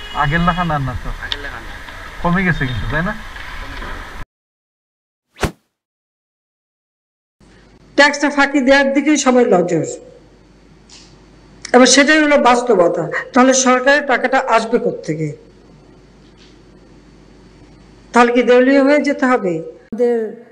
আগের লেখা না তো, কমে গেছে কিন্তু, তাই না? ট্যাক্সটা ফাঁকি দেওয়ার দিকেই সবাই নজর, এবার সেটাই হলো বাস্তবতা। তাহলে সরকারের টাকাটা আসবে কোত্থেকে? তাহলে কি দেউলিয়া হয়ে যেতে হবে? আমাদের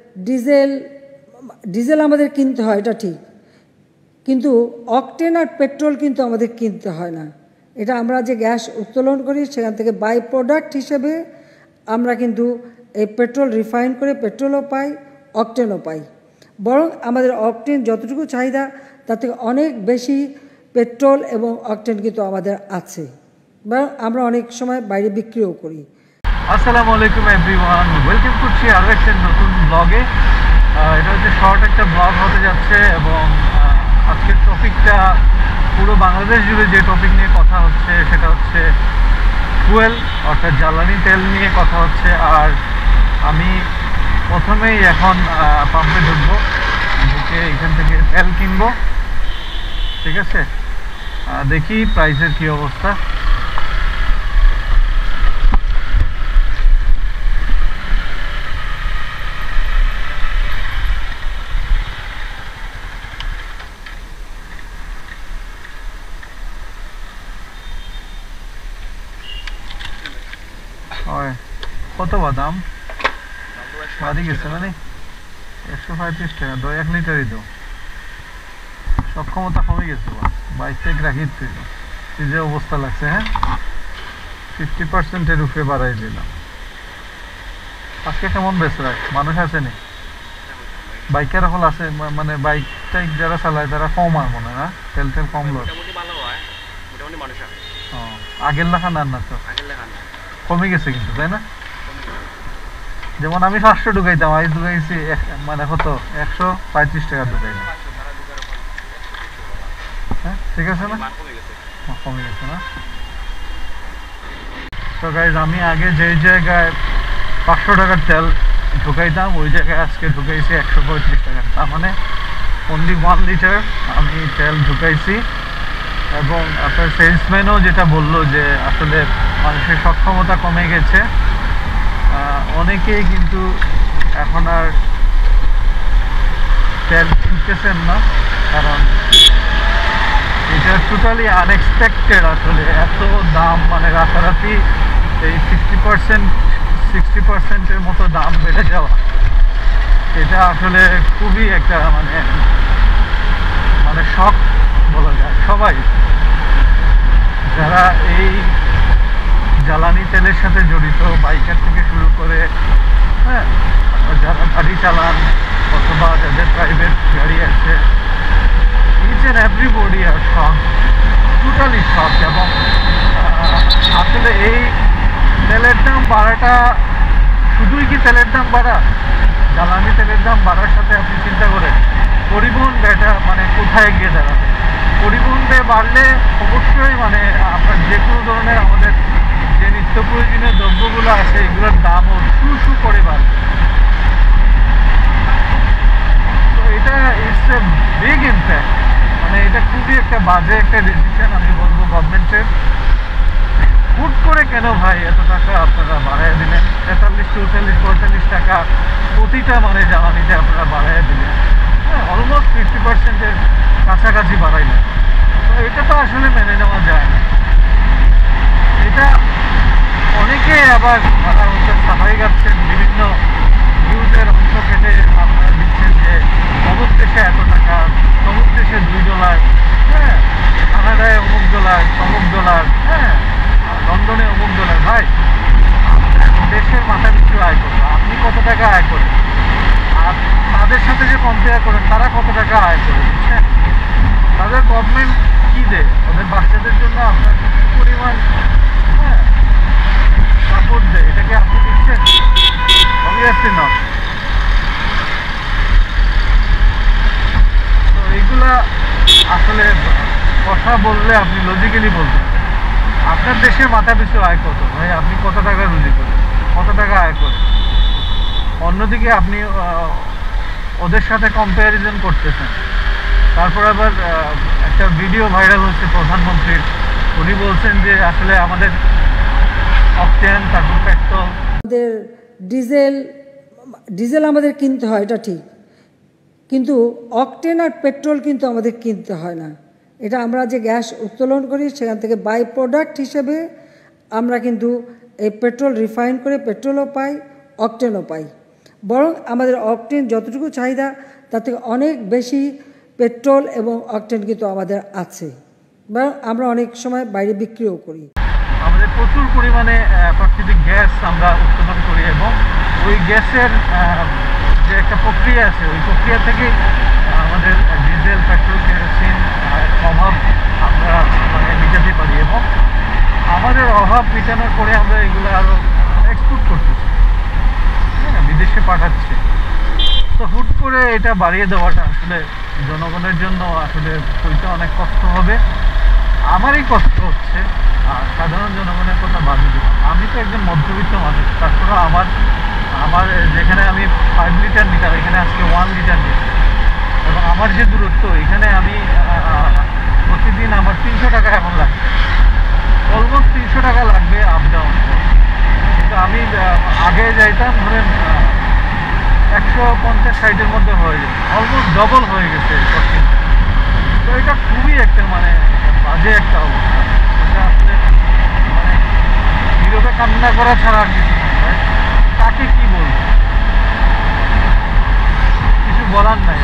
ডিজেল আমাদের কিনতে হয়, এটা ঠিক, কিন্তু অকটেন আর পেট্রোল কিন্তু আমাদের কিনতে হয় না। এটা আমরা যে গ্যাস উত্তোলন করি সেখান থেকে বাই প্রোডাক্ট হিসেবে আমরা কিন্তু এই পেট্রোল রিফাইন করে পেট্রোলও পাই, অকটেনও পাই। বরং আমাদের অকটেন যতটুকু চাহিদা তার থেকে অনেক বেশি পেট্রোল এবং অকটেন কিন্তু আমাদের আছে, বরং আমরা অনেক সময় বাইরে বিক্রিও করি। আসসালামু আলাইকুম এভরিওয়ান, ওয়েলকাম করছি আরও একটা নতুন ব্লগে। এটা হচ্ছে শর্ট একটা ব্লগ হতে যাচ্ছে এবং আজকের টপিকটা পুরো বাংলাদেশ জুড়ে যে টপিক নিয়ে কথা হচ্ছে সেটা হচ্ছে ফুয়েল, অর্থাৎ জ্বালানি তেল নিয়ে কথা হচ্ছে। আর আমি প্রথমেই এখন পাম্পে ঢুকবো, ঢুকে এখান থেকে তেল কিনবো, ঠিক আছে? দেখি প্রাইসের কী অবস্থা। কত বাদাম বাড়ি গেছে, মানে 135 টাকা, 1 লিটারই তো, সক্ষমতা কমে গেছে। 22 রাখি তুই যে অবস্থা লাগছে, হ্যাঁ 50%-এর উপরে বাড়াই দিলাম। আজকে কেমন বেশ রাখ, মানুষ আছে নি? বাইকের হল আছে, মানে বাইক টাইক যারা চালায় তারা কম আর মনে হয় না, তেল তেল কম লোক। আগের লেখা না তো, কমে গেছে কিন্তু, তাই না? যেমন আমি 500 ঢুকাইতাম, আজ ঢুকাইছি মানে কত 135 টাকা ঢুকাইলাম। হ্যাঁ ঠিক আছে না, কমে গেছে না? তো গাইজ, আমি আগে যেই জায়গায় 500 টাকার তেল ঢুকাইতাম ওই জায়গায় আজকে ঢুকাইছি 135 টাকার। তার মানে অনলি 1 লিটার আমি তেল ঢুকাইছি। এবং আপনার সেলসম্যানও যেটা বললো যে আসলে মানুষের সক্ষমতা কমে গেছে, অনেকেই কিন্তু এখন আর তেল কিনতেছেন না, কারণ এটা টোটালি আনএক্সপেক্টেড। আসলে এত দাম, মানে রাতারাতি এই 60%-এর মতো দাম বেড়ে যাওয়া, এটা আসলে খুবই একটা মানে শক বলা যায়। সবাই যারা এই জ্বালানি তেলের সাথে জড়িত, বাইকার থেকে শুরু করে, হ্যাঁ, যারা গাড়ি চালান অথবা যাদের প্রাইভেট গাড়ি আছে, ইচ অ্যান্ড এভরিবডি আর শক, টোটালি শক। এবং আসলে এই তেলের দাম বাড়াটা শুধুই কি তেলের দাম বাড়া? জ্বালানি তেলের দাম বাড়ার সাথে আপনি চিন্তা করেন পরিবহন ব্যয়টা মানে কোথায় গিয়ে দাঁড়াবে। পরিবহন ব্যয় বাড়লে অবশ্যই মানে আপনার যে কোনো ধরনের আমাদের যে নিত্য প্রয়োজনীয় দ্রব্যগুলো আছে এগুলোর দামও শু করে বাড়বে। তো এটা ইটস এ বিগ ইম্প্যাক্ট, মানে এটা খুবই একটা বাজে একটা ডিসিশন আমি বলবো গভর্নমেন্টের। হুট করে কেন ভাই এত টাকা আপনারা বাড়াইয়া দিলেন? 43, 44, 45 টাকা প্রতিটা মানে জ্বালানিতে আপনারা বাড়াইয়া দিলেন, হ্যাঁ, অলমোস্ট 50%-এর কাছাকাছি বাড়াইলেন। তো এটা তো আসলে মেনে নেওয়া যায় না। এটা অনেকে আবার তারা হচ্ছে সাফাই গাচ্ছেন, বিভিন্ন নিউজের অংশ কেটে আপনারা দিচ্ছেন যে অমুক দেশে এত টাকা, তমুক দেশে $2, হ্যাঁ, কানাডায় অমুক ডলার, তমুক ডলার, হ্যাঁ, লন্ডনে অমুক ডলার। ভাই, দেশের মাথা পিছু আয় করবে, আপনি কত টাকা আয় করেন আর তাদের সাথে যে কম্পেয়ার করেন তারা কত টাকা আয় করে, বুঝছেন? তাদের গভর্নমেন্ট কী দেয় ওদের বাচ্চাদের জন্য, আপনার কি পরিমাণ, হ্যাঁ, সাপোর্ট দেয়, এটাকে আপনি দিচ্ছেন? Obviously not. তো এইগুলা আসলে কথা বললে আপনি লজিক্যালি বলতে হবে আপনার দেশের মাথা পিছু আয় কত, ভাই আপনি কত টাকা রুজি করেন, কত টাকা আয় করেন। অন্যদিকে আপনি ওদের সাথে কম্প্যারিজন করতেছেন। তারপর আবার একটা ভিডিও ভাইরাল হচ্ছে প্রধানমন্ত্রীর, উনি বলছেন যে আসলে আমাদের অকটেন, তারপর পেট্রোল। আমাদের ডিজেল আমাদের কিনতে হয়, এটা ঠিক, কিন্তু অকটেন আর পেট্রোল কিন্তু আমাদের কিনতে হয় না। এটা আমরা যে গ্যাস উত্তোলন করি সেখান থেকে বাই প্রোডাক্ট হিসেবে আমরা কিন্তু এই পেট্রোল রিফাইন করে পেট্রোলও পাই, অকটেনও পাই। বরং আমাদের অকটেন যতটুকু চাহিদা তার থেকে অনেক বেশি পেট্রোল এবং অকটেন কিন্তু আমাদের আছে, বরং আমরা অনেক সময় বাইরে বিক্রিও করি। আমাদের প্রচুর পরিমাণে প্রাকৃতিক গ্যাস আমরা উৎপাদন করি এবং ওই গ্যাসের যে একটা প্রক্রিয়া আছে, ওই প্রক্রিয়া থেকে আমাদের ডিজেল, পেট্রোল, কেরোসিন অভাব আমরা মেটাতে পারি এবং আমাদের অভাব মেটানোর পরে আমরা এগুলো আরও এক্সপোর্ট করতেছি, হ্যাঁ, বিদেশে পাঠাচ্ছি। তো হুট করে এটা বাড়িয়ে দেওয়াটা আসলে জনগণের জন্য আসলে হইতে অনেক কষ্ট হবে। আমারই কষ্ট হচ্ছে, আর সাধারণ জনগণের কথা বাদে দিলাম। আমি তো একজন মধ্যবিত্ত মানুষ, তারপরেও আমার যেখানে আমি 5 লিটার নিতাম এখানে আজকে 1 লিটার নিচ্ছি এবং আমার যে দূরত্ব এখানে আমি প্রতিদিন আমার 300 টাকা এখন লাগবে, অলমোস্ট 300 টাকা লাগবে আপ ডাউন। কিন্তু আমি আগে যাইতাম ধরেন 150-60-এর মধ্যে হয়ে যায়, অলমোস্ট ডবল হয়ে গেছে কস্টিং। তো এটা খুবই একটা বাজে একটা অবস্থা। এটা আসলে নীরবে কান্না করা ছাড়া আর কিছু নয়। তাকে কি বলবো, কিছু বলার নাই।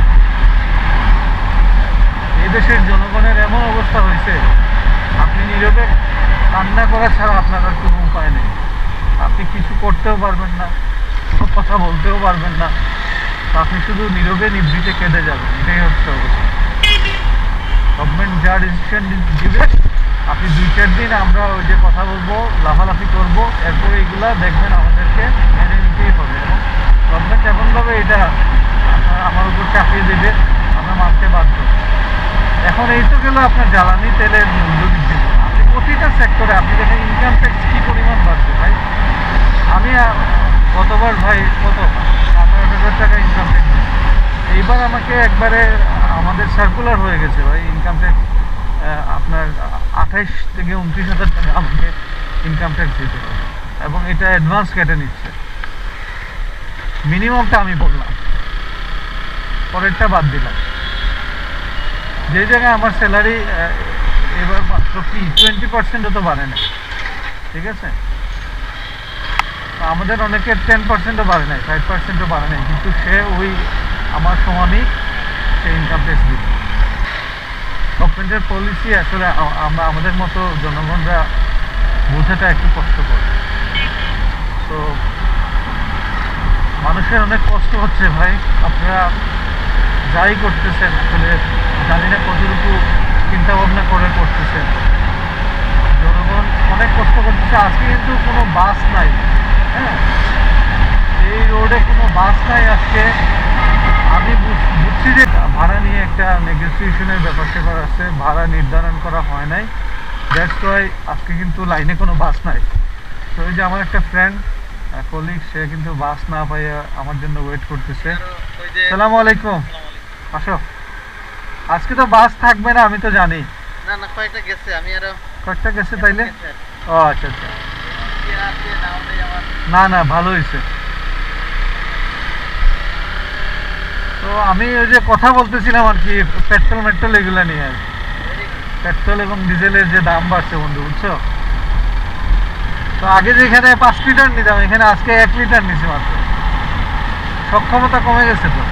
এই দেশের জনগণের এমন অবস্থা হয়েছে, আপনি নীরবে কান্না করা ছাড়া আপনার আর কোনো উপায় নেই। আপনি কিছু করতেও পারবেন না, কোনো কথা বলতেও পারবেন না, আপনি শুধু নীরবে নিভৃতে কেঁদে যাবেন। এটাই হচ্ছে অবস্থা। গভর্নমেন্ট যা ডিসিশন দিবে, আপনি 2-4 দিন আমরা ওই যে কথা বলবো, লাফালাফি করবো, এরপরে এইগুলা দেখবেন আমাদেরকে মেনে নিতেই হবে। এবং গভর্নমেন্ট এমনভাবে এটা আমার উপর চাপিয়ে দেবে, আমরা মানতে বাধ্য। এখন এই তো গেল আপনার জ্বালানি তেলের মূল্য বৃদ্ধি। আপনি প্রতিটা সেক্টরে আপনি দেখেন ইনকাম ট্যাক্স কী পরিমাণ বাড়ছে ভাই। আমি গতবার ভাই কত 18,000 টাকা ইনকাম ট্যাক্স, এইবার আমাকে একবারে আমাদের সার্কুলার হয়ে গেছে ভাই ইনকাম ট্যাক্স আপনার 28 থেকে 29,000 টাকা আমাকে ইনকাম ট্যাক্স দিতে হবে এবং এটা অ্যাডভান্স কেটে নিচ্ছে। মিনিমামটা আমি বললাম, পরেরটা বাদ দিলাম। যে জায়গায় আমার স্যালারি এবার মাত্র কি 20%ও তো বাড়ে না, ঠিক আছে। আমাদের অনেকের 10%ও বাড়ে নাই, 5%ও বাড়ে নাই, কিন্তু সে ওই আমার সমানই সে ইনকাম ট্যাক্স দিবে। গভর্নমেন্টের পলিসি আসলে আমরা আমাদের মতো জনগণরা বোঝাটা একটু কষ্টকর। তো মানুষের অনেক কষ্ট হচ্ছে ভাই। আপনারা যাই করতেছেন আসলে জানি না কতটুকু চিন্তা ভাবনা করে করতেছেন। জনগণ অনেক কষ্ট করতেছে। আজকে কিন্তু কোনো বাস নাই, হ্যাঁ, এই রোডে কোনো বাস নাই আজকে। আমি বুঝছি যে ভাড়া নিয়ে একটা নেগোসিয়েশনের ব্যাপার আছে, ভাড়া নির্ধারণ করা হয় নাই, দ্যাটস ওয়াই আজকে কিন্তু লাইনে কোনো বাস নাই। তো ওই যে আমার একটা ফ্রেন্ড কলিগ, সে কিন্তু বাস না পাইয়া আমার জন্য ওয়েট করতেছে। আসসালামু আলাইকুম। আসো, আজকে তো বাস থাকবে না আমি তো জানি। না না, কয়েকটা গেছে, আমি আরো কয়েকটা গেছে তাইলে? ও আচ্ছা আচ্ছা, না না ভালো হয়েছে। তো আমি ওই যে কথা বলতেছিলাম আর কি, পেট্রোল এগুলো নিয়ে আর কি। পেট্রোল এবং ডিজেলের যে দাম বাড়ছে বন্ধু, বুঝছো। তো আগে যেখানে 5 লিটার নিতাম এখানে আজকে 1 লিটার নিছি মাত্র। সক্ষমতা কমে গেছে। তো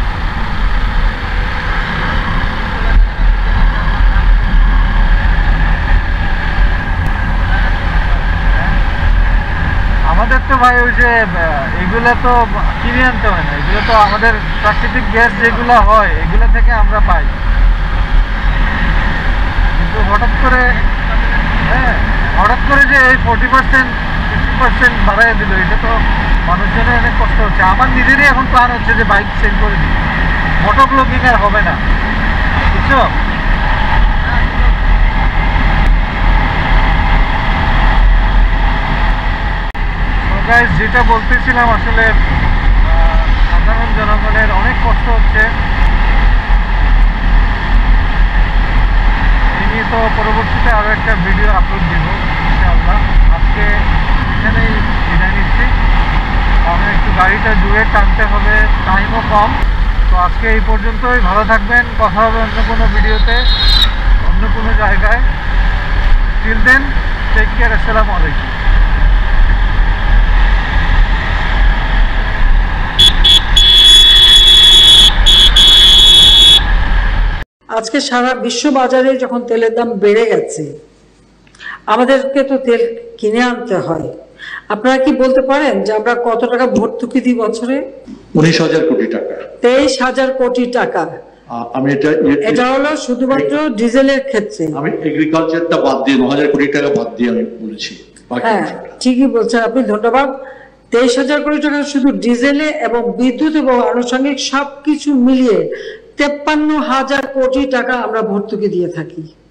আমাদের তো ভাই ওই যে এগুলো তো কিনে আনতে হয় না, এগুলো তো আমাদের প্রাকৃতিক গ্যাস যেগুলো হয় এগুলো থেকে আমরা পাই। কিন্তু হঠাৎ করে যে এই 40%-50% বাড়াই দিল, এটা তো মানুষজনের অনেক কষ্ট হচ্ছে। আমার নিজেরই এখন প্ল্যান হচ্ছে যে বাইক চেঞ্জ করে দিই, মোটর ব্লগিং আর হবে না, বুঝছো। গাইস, যেটা বলতেছিলাম আসলে সাধারণ জনগণের অনেক কষ্ট হচ্ছে। এই নিয়ে তো পরবর্তীতে আরো একটা ভিডিও আপলোড দিব ইনশাআল্লাহ। আজকে গাড়িটা দূরে টানতে হবে, টাইমও কম। তো আজকে এই পর্যন্তই, ভালো থাকবেন, কথা হবে অন্য কোনো ভিডিওতে অন্য কোনো জায়গায়। টিল দেন, টেক কেয়ার, আসসালামু আলাইকুম। আজকে সারা বিশ্ব বাজারে যখন তেলের দাম বেড়ে গেছে, আমাদেরকে তো তেল কিনে আনতে হয়। আপনারা কি বলতে পারেন যে আমরা কত টাকা ভর্তুকি দিই বছরে? 19,000 কোটি টাকা। 23,000 কোটি টাকা। আমি এটা হলো শুধুমাত্র ডিজেলের ক্ষেত্রে। আমি এগ্রিকালচারটা বাদ দিয়ে 9,000 কোটি টাকা বাদ দিয়ে আমি বলছি। হ্যাঁ, ঠিকই বলছেন আপনি, ধন্যবাদ। 23,000 কোটি টাকা শুধু ডিজেলে এবং বিদ্যুৎ এবং আনুষঙ্গিক সবকিছু মিলিয়ে 53,000 কোটি টাকা আমরা ভর্তুকি দিয়ে থাকি।